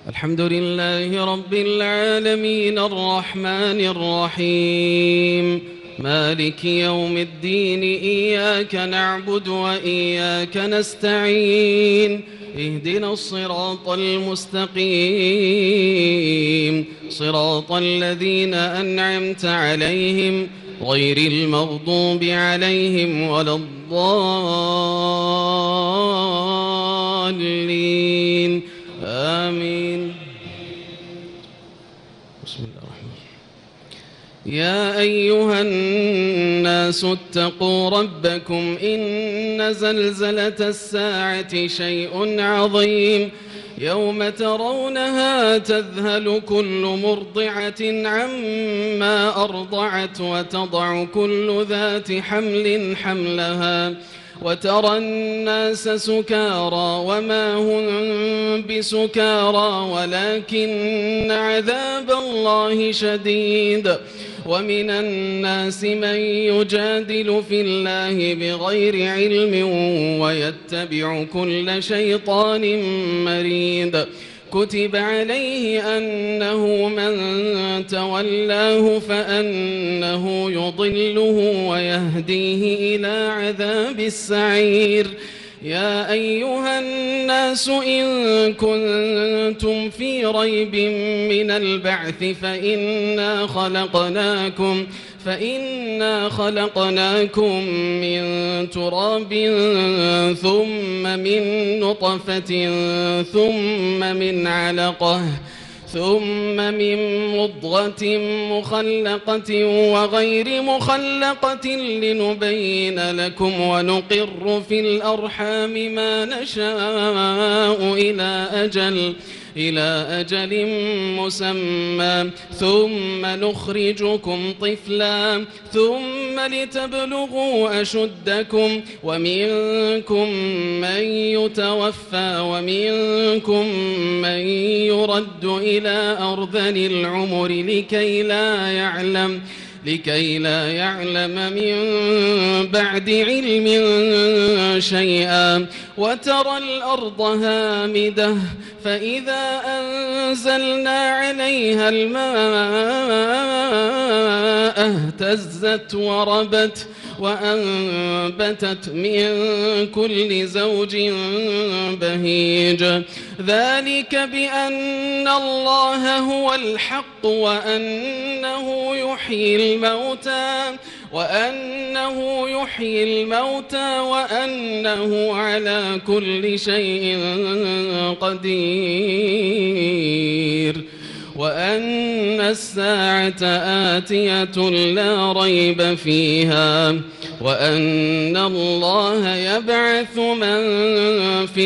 الحمد لله رب العالمين الرحمن الرحيم مالك يوم الدين إياك نعبد وإياك نستعين اهدنا الصراط المستقيم صراط الذين أنعمت عليهم غير المغضوب عليهم ولا الضالين آمين. بسم الله الرحمن الرحيم. يا أيها الناس اتقوا ربكم إن زلزلة الساعة شيء عظيم يوم ترونها تذهل كل مرضعة عما أرضعت وتضع كل ذات حمل حملها وترى الناس سكارى وما هم بسكارى ولكن عذاب الله شديد ومن الناس من يجادل في الله بغير علم ويتبع كل شيطان مريد كتب عليه أنه من تولاه فأنه يضله ويهديه إلى عذاب السعير. يا أيها الناس إن كنتم في ريب من البعث فإنا خلقناكم من تراب ثم من نطفة ثم من علقة ثم من مضغة مخلقة وغير مخلقة لنبين لكم ونقر في الأرحام ما نشاء إلى أجل مسمى ثم نخرجكم طفلا ثم لتبلغوا أشدكم ومنكم من يتوفى ومنكم من يرد إلى أرذل العمر لكي لا يعلم من بعد علم شيئا وترى الأرض هامدة فإذا أنزلنا عليها الماء اهتزت وربت وأنبتت من كل زوج بهيج ذلك بأن الله هو الحق وأنه يحيي الموتى وأنه على كل شيء قدير وأن الساعة آتية لا ريب فيها وأن الله يبعث من في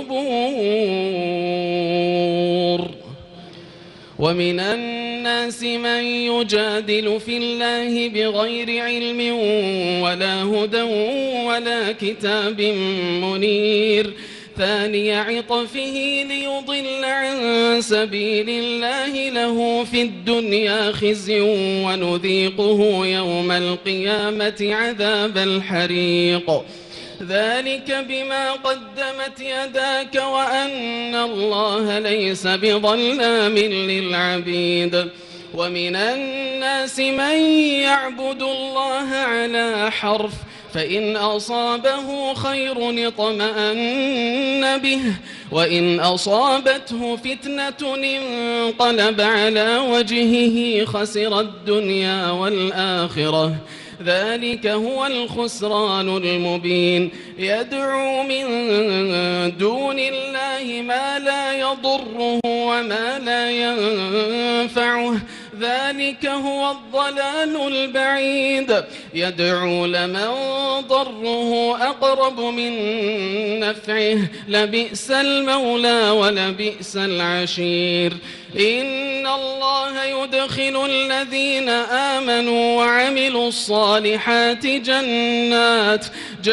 القبور ومن الناس من يجادل في الله بغير علم ولا هدى ولا كتاب منير ثاني عطفه ليضل عن سبيل الله له في الدنيا خزي ونذيقه يوم القيامة عذاب الحريق ذلك بما قدمت يداك وأن الله ليس بظلام للعبيد ومن الناس من يعبد الله على حرف فإن أصابه خير اطمأن به وإن أصابته فتنة انقلب على وجهه خسر الدنيا والآخرة ذلك هو الخسران المبين يدعو من دون الله ما لا يضره وما لا ينفعه ذلك هو الضلال البعيد يدعو لمن ضره أقرب من نفعه لبئس المولى ولبئس العشير إن الله يدخل الذين آمنوا وعملوا الصالحات جنات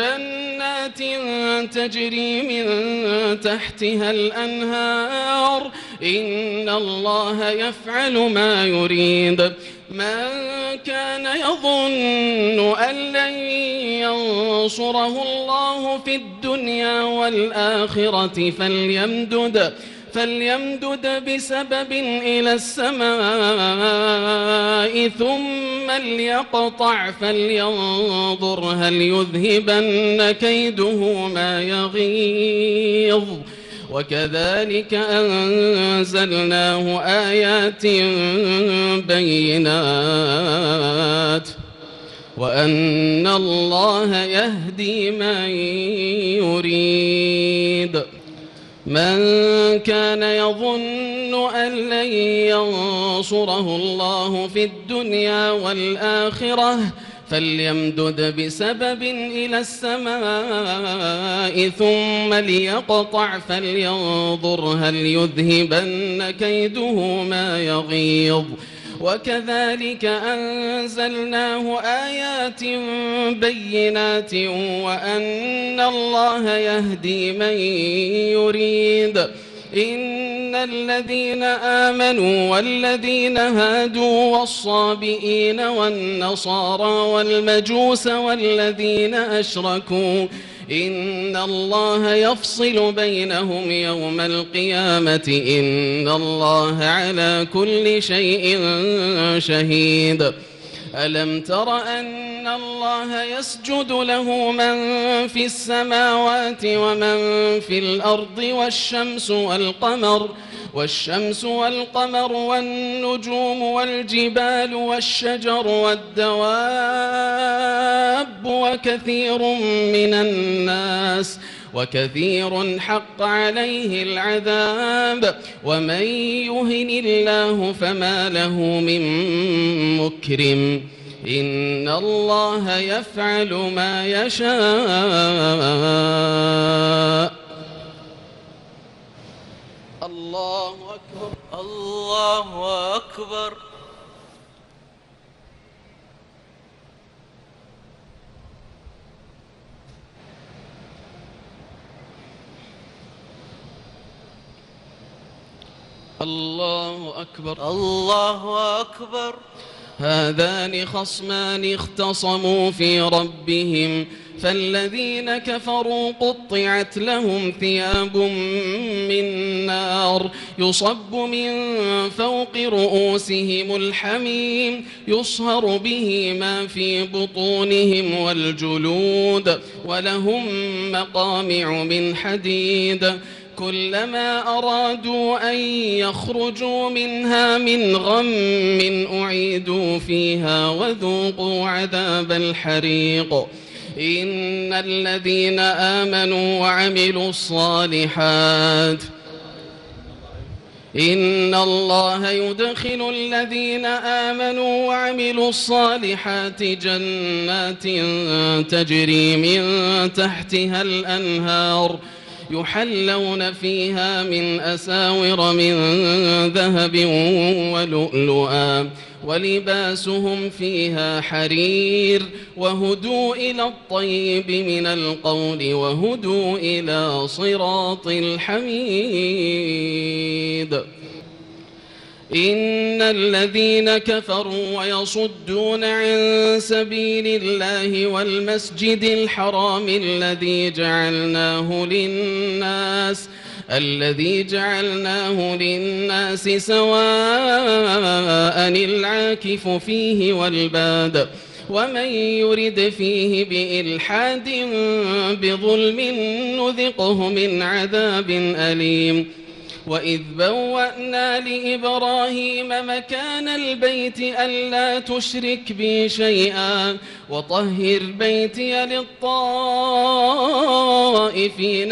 تجري من تحتها الأنهار إن الله يفعل ما يريد من كان يظن أن لن ينصره الله في الدنيا والآخرة فليمدد بسبب إلى السماء ثم ليقطع فلينظر هل يذهبن كيده ما يغيظ وكذلك أنزلناه آيات بينات وأن الله يهدي من يريد. من كان يظن أن لن ينصره الله في الدنيا والآخرة فليمدد بسبب إلى السماء ثم ليقطع فلينظر هل يذهبن كيده ما يغيظ وكذلك أنزلناه آيات بينات وأن الله يهدي من يريد. إن الذين آمنوا والذين هادوا والصابئين والنصارى والمجوس والذين أشركوا إن الله يفصل بينهم يوم القيامة إن الله على كل شيء شهيد. ألم تر أن الله يسجد له من في السماوات ومن في الأرض والشمس والقمر والنجوم والجبال والشجر والدواب وكثير حق عليه العذاب ومن يهن الله فما له من مكرم إن الله يفعل ما يشاء. الله أكبر الله أكبر. الله أكبر الله أكبر. هذان خصمان اختصموا في ربهم فالذين كفروا قطعت لهم ثياب من نار يصب من فوق رؤوسهم الحميم يصهر به ما في بطونهم والجلود ولهم مقامع من حديد كلما أرادوا أن يخرجوا منها من غم أعيدوا فيها وذوقوا عذاب الحريق. إن الذين آمنوا وعملوا الصالحات إن الله يدخل الذين آمنوا وعملوا الصالحات جنات تجري من تحتها الأنهار يحلون فيها من أساور من ذهب ولؤلؤا ولباسهم فيها حرير وهدوا إلى الطيب من القول وهدوا إلى صراط الحميد. إن الذين كفروا ويصدون عن سبيل الله والمسجد الحرام الذي جعلناه للناس سواء العاكف فيه والباد ومن يرد فيه بإلحاد بظلم نذقه من عذاب أليم. وإذ بوأنا لإبراهيم مكان البيت ألا تشرك بي شيئا وطهر بيتي للطائفين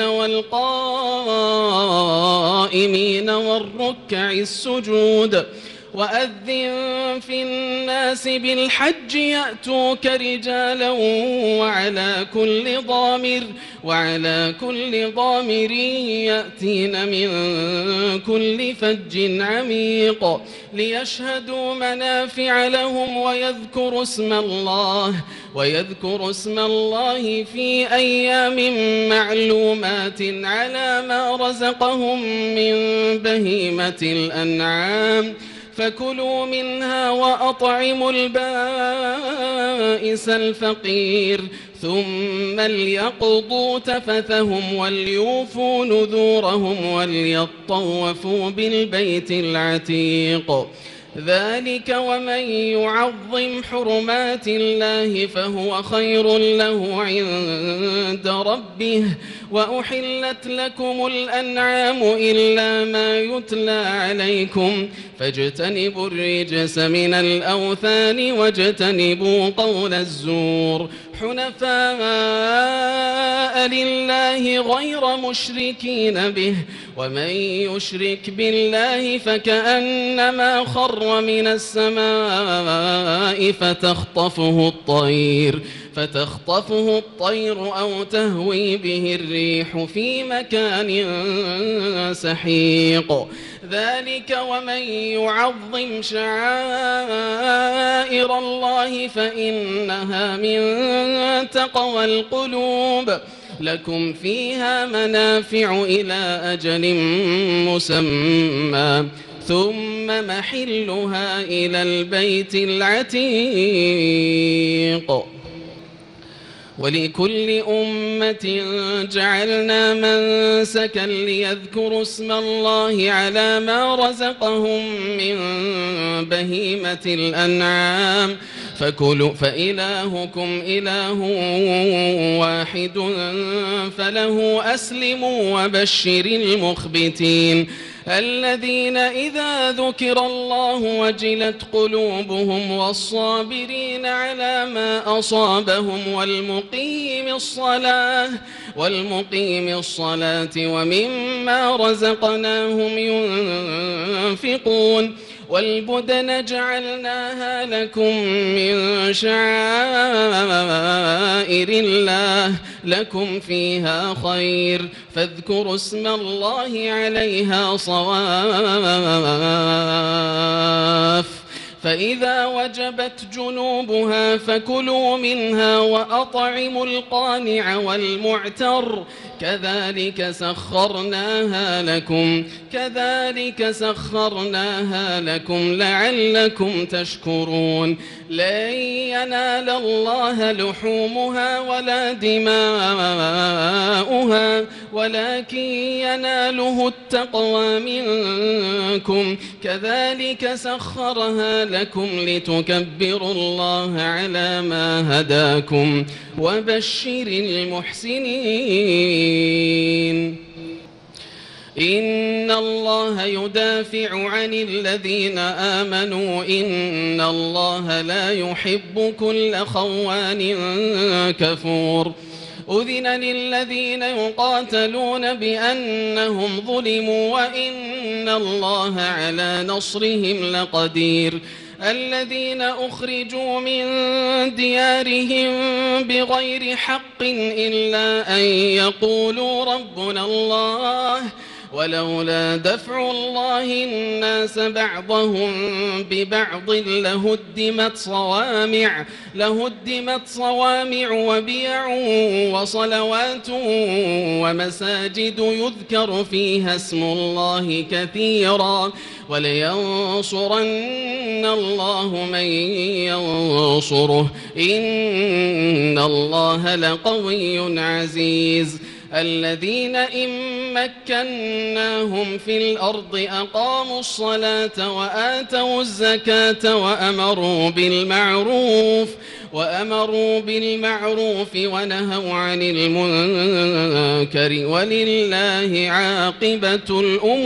والقائمين والركع السجود وأذن في الناس بالحج يأتوك رجالا وعلى كل ضامر يأتين من كل فج عميق ليشهدوا منافع لهم ويذكروا اسم الله في أيام معلومات على ما رزقهم من بهيمة الأنعام فكلوا منها وأطعموا البائس الفقير ثم ليقضوا تفثهم وليوفوا نذورهم وليطوفوا بالبيت العتيق. ذلك ومن يعظم حرمات الله فهو خير له عند ربه. وأحلت لكم الأنعام إلا ما يتلى عليكم فاجتنبوا الرجس من الأوثان واجتنبوا قول الزور حنفاء لله غير مشركين به ومن يشرك بالله فكأنما خر من السماء فتخطفه الطير أو تهوي به الريح في مكان سحيق. ذلك ومن يعظم شعائر الله فإنها من تقوى القلوب. لكم فيها منافع إلى أجل مسمى ثم محلها إلى البيت العتيق. ولكل أمة جعلنا منسكا ليذكروا اسم الله على ما رزقهم من بهيمة الأنعام فإلهكم إله واحد فله أسلموا وبشر المخبتين الذين إذا ذكر الله وجلت قلوبهم والصابرين على ما أصابهم والمقيم الصلاة ومما رزقناهم ينفقون. والبدن جعلناها لكم من شعائر الله لكم فيها خير فاذكروا اسم الله عليها صواف. فإذا وجبت جنوبها فكلوا منها وأطعموا القانع والمعتر كذلك سخرناها لكم لعلكم تشكرون. لن ينال الله لحومها ولا دماؤها ولكن يناله التقوى منكم كذلك سخرها لكم لتكبروا الله على ما هداكم وبشر المحسنين. إن الله يدافع عن الذين آمنوا إن الله لا يحب كل خوان كفور. أذن للذين يقاتلون بأنهم ظلموا وإن الله على نصرهم لقدير. الذين أخرجوا من ديارهم بغير حق إلا أن يقولوا ربنا الله ولولا دفع الله الناس بعضهم ببعض لهدمت صوامع وبيع وصلوات ومساجد يذكر فيها اسم الله كثيرا ولينصرن الله من ينصره إن الله لقوي عزيز. الذين إن مكناهم في الأرض أقاموا الصلاة وآتوا الزكاة وأمروا بالمعروف ونهوا عن المنكر ولله عاقبة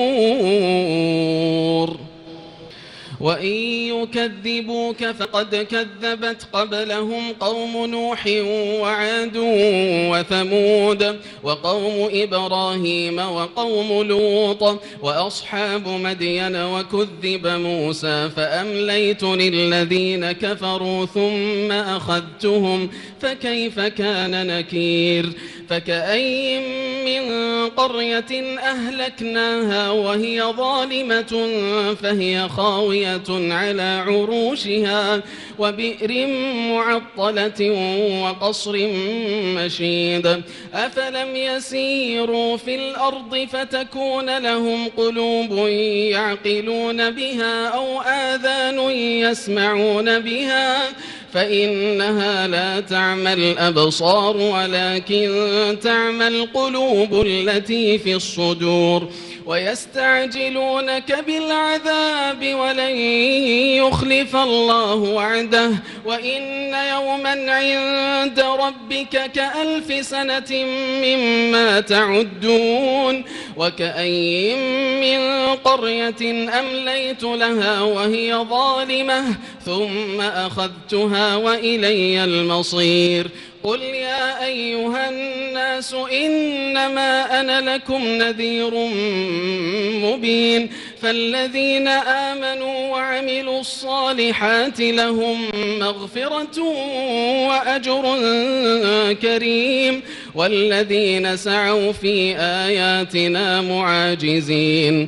الأمور. وإن يكذبوك فقد كذبت قبلهم قوم نوح وعاد وثمود وقوم إبراهيم وقوم لوط وأصحاب مدين وكذب موسى فأمليت للذين كفروا ثم أخذتهم فكيف كان نكير. فكأي من قرية أهلكناها وهي ظالمة فهي خاوية على عروشها وبئر معطلة وقصر مشيد. أفلم يسيروا في الأرض فتكون لهم قلوب يعقلون بها أو آذان يسمعون بها فإنها لا تعمى الأبصار ولكن تعمى القلوب التي في الصدور ويستعجلونك بالعذاب ولن يخلف الله وعده وإن يوما عند ربك كألف سنة مما تعدون وكأين من قرية أمليت لها وهي ظالمة ثم أخذتها وإلي المصير قل يا أيها الناس إنما أنا لكم نذير مبين فالذين آمنوا وعملوا الصالحات لهم مغفرة وأجر كريم والذين سعوا في آياتنا معاجزين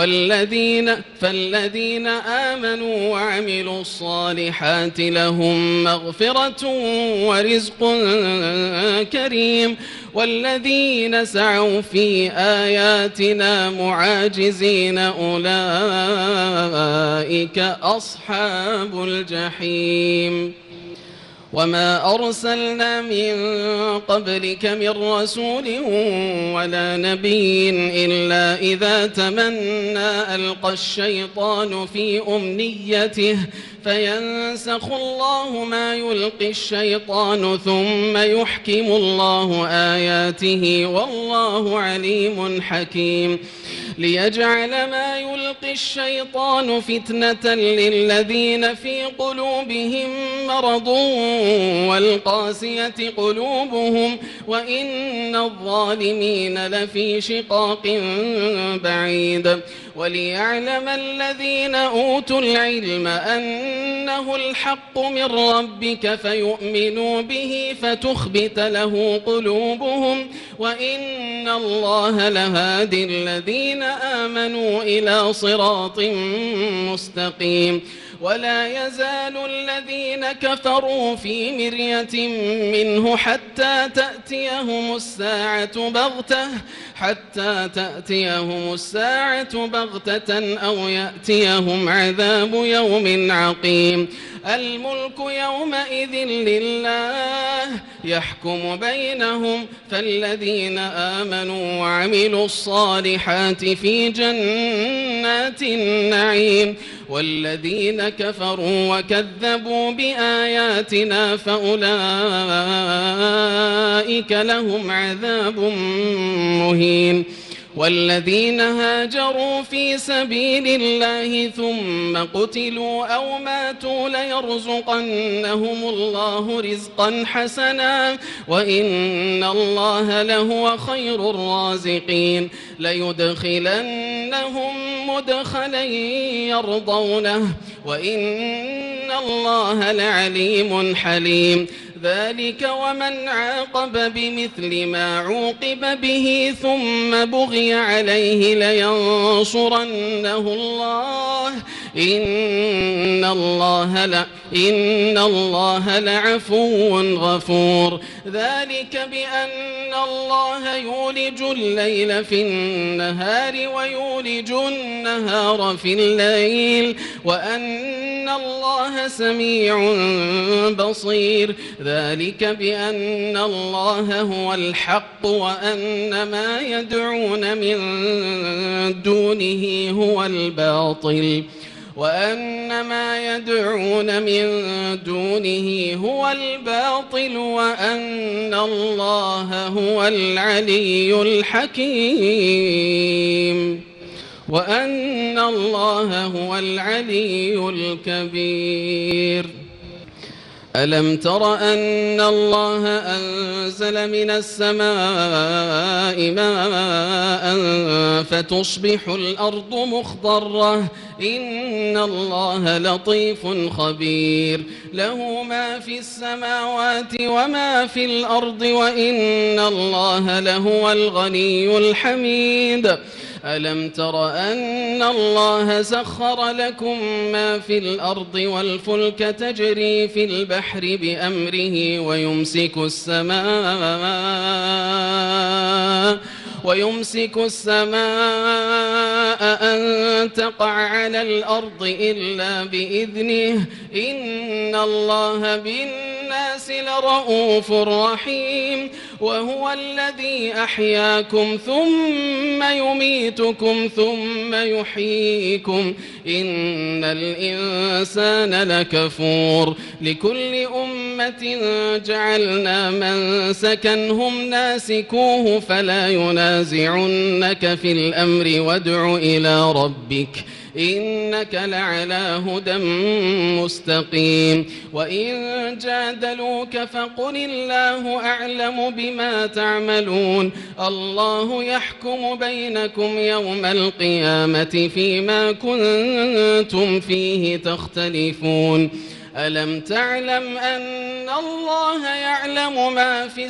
فالذين آمنوا وعملوا الصالحات لهم مغفرة ورزق كريم والذين سعوا في آياتنا معاجزين أولئك أصحاب الجحيم وما أرسلنا من قبلك من رسول ولا نبي إلا إذا تمنى ألقى الشيطان في أمنيته فينسخ الله ما يلقي الشيطان ثم يحكم الله آياته والله عليم حكيم ليجعل ما يلقي الشيطان فتنة للذين في قلوبهم مرض والقاسية قلوبهم وإن الظالمين لفي شقاق بعيد وليعلم الذين أوتوا العلم أنه الحق من ربك فيؤمنوا به فتخبت له قلوبهم وإن الله لهادي الذين آمنوا إلى صراط مستقيم ولا يزال الذين كفروا في مرية منه حتى تأتيهم الساعة بغتة أو يأتيهم عذاب يوم عقيم الملك يومئذ لله يحكم بينهم فالذين آمنوا وعملوا الصالحات في جنات النعيم والذين كفروا وكذبوا بآياتنا فأولئك لهم عذاب مهين والذين هاجروا في سبيل الله ثم قتلوا أو ماتوا ليرزقنهم الله رزقا حسنا وإن الله لهو خير الرازقين ليدخلنهم مدخلا يرضونه وإن الله لعليم حليم ذلك ومن عاقب بمثل ما عوقب به ثم بغي عليه لينصرنه الله إن الله لعفو غفور ذلك بأن الله يولج الليل في النهار ويولج النهار في الليل وأن الله سميع بصير ذلك بأن الله هو الحق وأن ما يدعون من دونه هو الباطل وأن الله هو العلي الحكيم وأن الله هو العلي الكبير ألم تر أن الله أنزل من السماء ماء فتصبح الأرض مخضرة إن الله لطيف خبير له ما في السماوات وما في الأرض وإن الله لهو الغني الحميد ألم تر أن الله سخر لكم ما في الأرض والفلك تجري في البحر بأمره ويمسك السماء أن تقع على الأرض إلا بإذنه إن الله بالناس لرؤوف رحيم وهو الذي أحياكم ثم يميتكم ثم يحييكم إن الإنسان لكفور لكل أمة جعلنا منسكا هم ناسكوه فلا ينازعنك في الأمر وادع إلى ربك إنك لعلى هدى مستقيم وإن جادلوك فقل الله أعلم بما تعملون الله يحكم بينكم يوم القيامة فيما كنتم فيه تختلفون ألم تعلم أن الله يعلم ما في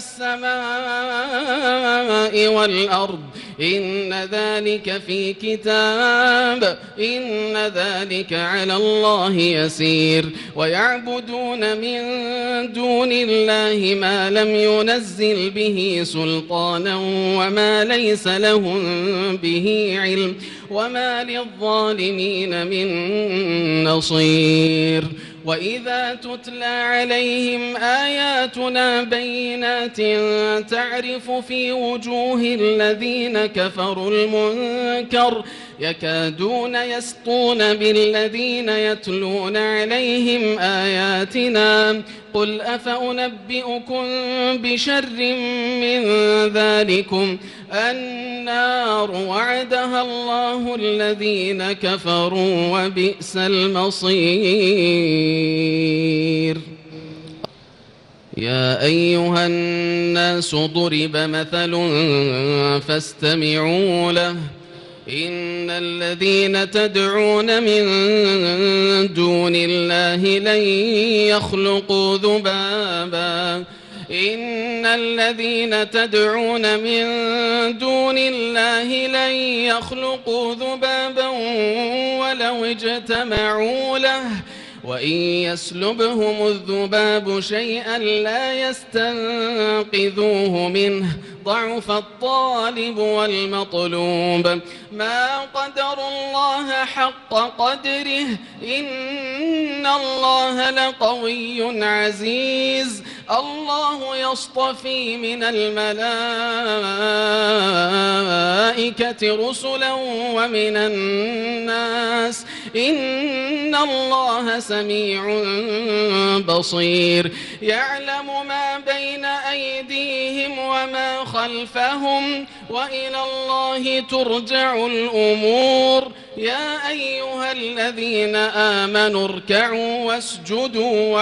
السماء والأرض إن ذلك في كتاب إن ذلك على الله يسير ويعبدون من دون الله ما لم ينزل به سلطانا وما ليس لهم به علم وما للظالمين من نصير وإذا تتلى عليهم آياتنا بينات تعرف في وجوه الذين كفروا المنكر يكادون يسطون بالذين يتلون عليهم آياتنا قل أفأنبئكم بشر من ذلكم النار وعدها الله الذين كفروا وبئس المصير يا أيها الناس ضرب مثل فاستمعوا له إن الذين تدعون من دون الله لن يخلقوا ذبابا إن الذين تدعون من دون الله لن يخلقوا ذبابا ولو اجتمعوا له وإن يسلبهم الذباب شيئا لا يستنقذوه منه ضعف الطالب والمطلوب ما قدر الله حق قدره إن الله لقوي عزيز الله يصطفي من الملائكة رسلا ومن الناس إن الله سميع بصير يعلم ما بين أيديهم وما خلفهم وإلى الله ترجع الأمور يا أيها الذين آمنوا اركعوا واسجدوا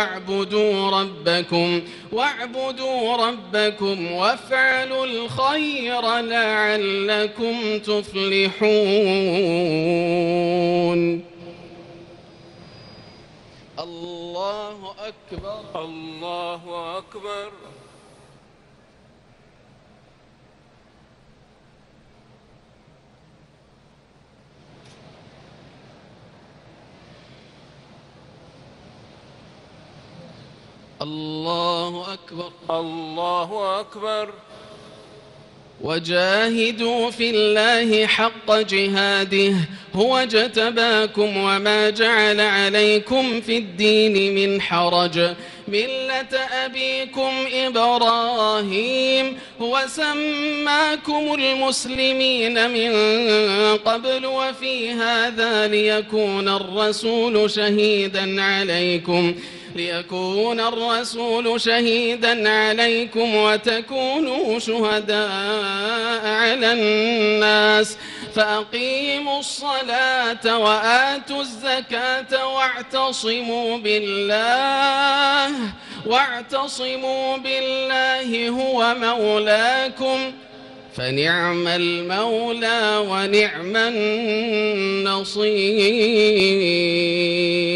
واعبدوا ربكم وافعلوا الخير لعلكم تفلحون الله أكبر الله أكبر الله أكبر الله أكبر وجاهدوا في الله حق جهاده هو اجتباكم وما جعل عليكم في الدين من حرج ملة أبيكم إبراهيم هو سماكم المسلمين من قبل وفي هذا ليكون الرسول شهيدا عليكم وتكونوا شهداء على الناس فأقيموا الصلاة وآتوا الزكاة واعتصموا بالله هو مولاكم فنعم المولى ونعم النصير